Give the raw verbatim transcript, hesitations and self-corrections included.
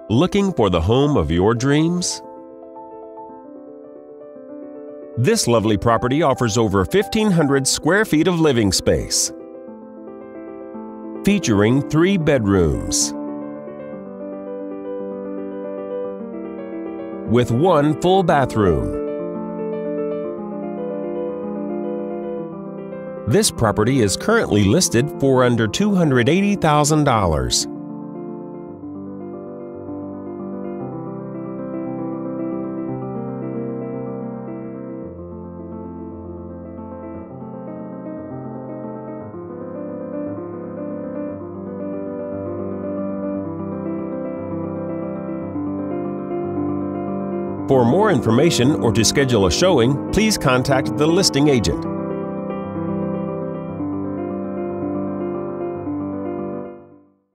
Looking for the home of your dreams? This lovely property offers over fifteen hundred square feet of living space, featuring three bedrooms with one full bathroom. This property is currently listed for under two hundred eighty thousand dollars. For more information or to schedule a showing, please contact the listing agent.